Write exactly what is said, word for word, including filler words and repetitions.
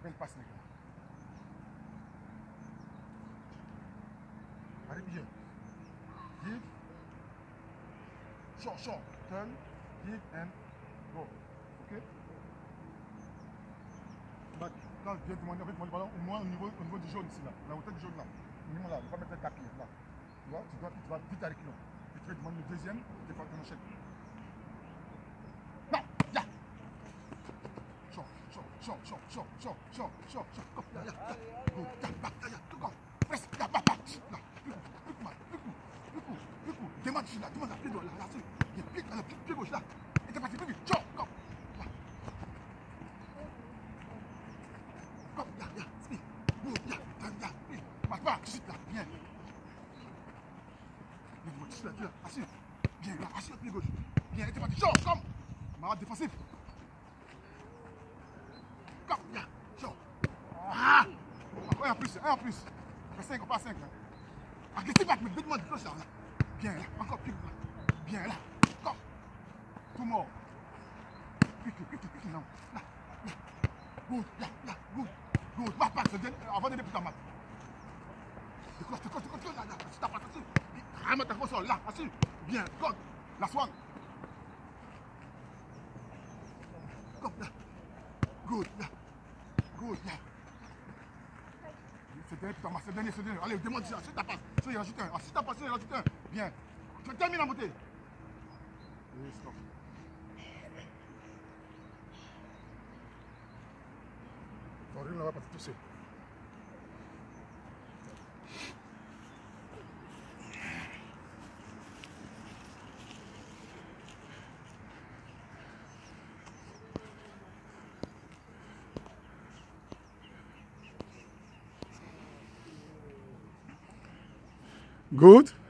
Belle passe, les gars. Allez, bien. Give. Short, short. Turn. Give and go. Ok? Back. Là, je viens demander avec mon ballon, au moins au niveau, au niveau du jaune ici, là. La hauteur du jaune, là. Au niveau là, on va mettre un tapis, là. Tu vois, tu, dois, tu vas vite avec l'eau. Et tu vas demander le deuxième, tu vas ton enchaîne. Non, ya. Short, short, short, short, short, short, short, short, short. Go, ya, ya, ya. Go, ya, back, ya, ya. Go, go. Press, ya, back, back. Là, plus coup, plus coup, plus coup, plus coup, plus coup. Demande ici, là, demande la pied droit, là, là, là. Il y a pied, là, pied, pied gauche, là. Et t'es parti, plus vite. Short, go. Là. Go, ya, ya, speed. Go, ya, ya, ya, speed. Marche pas, tu là, bien. Tu là, tu là, assis. Bien, là, assis, pied gauche. Bien, et t'es parti. Short, comme. Marade défensif. Comme, ya, short. Ah! Un en plus, un en plus. Fais cinq, pas cinq. Agressif, mais demande de cloche là. Bien, là, encore plus là. Bien, là. Comme. Tout mort. Plus, plus, plus, plus, non. Là, là. Good, là, là, good. Good. Marche pas, avant de débuter ta marque. Décroche, décroche, décroche, là, là. Si t'as pas assis. Ramène ta grosse sol, là, assis. Bien, God. La swing. Comme, là. Good, là. Good, là. C'est dernier, putain, c'est dernier, c'est dernier. Allez, demande ça, si t'as pas. Si il rajoute un. Ah, si t'as pas, si il rajoute un. Bien. Tu termines la montée. Et stop. Ton rythme là-bas, parce que tout seul. Good.